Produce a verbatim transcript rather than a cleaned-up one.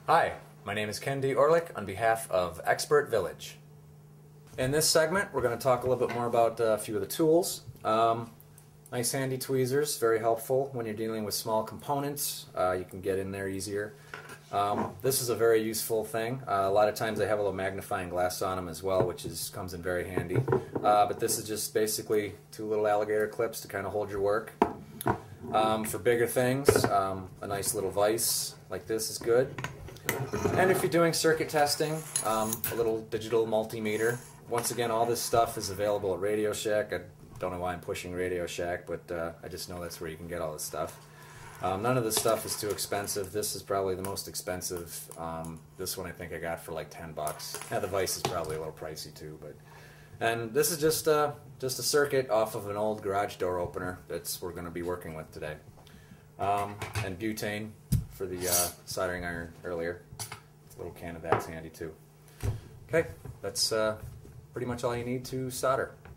Hi, my name is Ken D. Orlich on behalf of Expert Village. In this segment, we're going to talk a little bit more about uh, a few of the tools. Um, nice handy tweezers, very helpful when you're dealing with small components. Uh, you can get in there easier. Um, this is a very useful thing. Uh, a lot of times they have a little magnifying glass on them as well, which is comes in very handy. Uh, but this is just basically two little alligator clips to kind of hold your work. Um, for bigger things, um, a nice little vise like this is good. And if you're doing circuit testing, um, a little digital multimeter. Once again, all this stuff is available at Radio Shack. I don't know why I'm pushing Radio Shack, but uh, I just know that's where you can get all this stuff. Um, none of this stuff is too expensive. This is probably the most expensive. Um, this one I think I got for like ten bucks. Yeah, the vise is probably a little pricey too, but. And this is just uh, just a circuit off of an old garage door opener that's we're going to be working with today. Um, and butane for the uh, soldering iron earlier. A little can of that's handy too. Okay, that's uh, pretty much all you need to solder.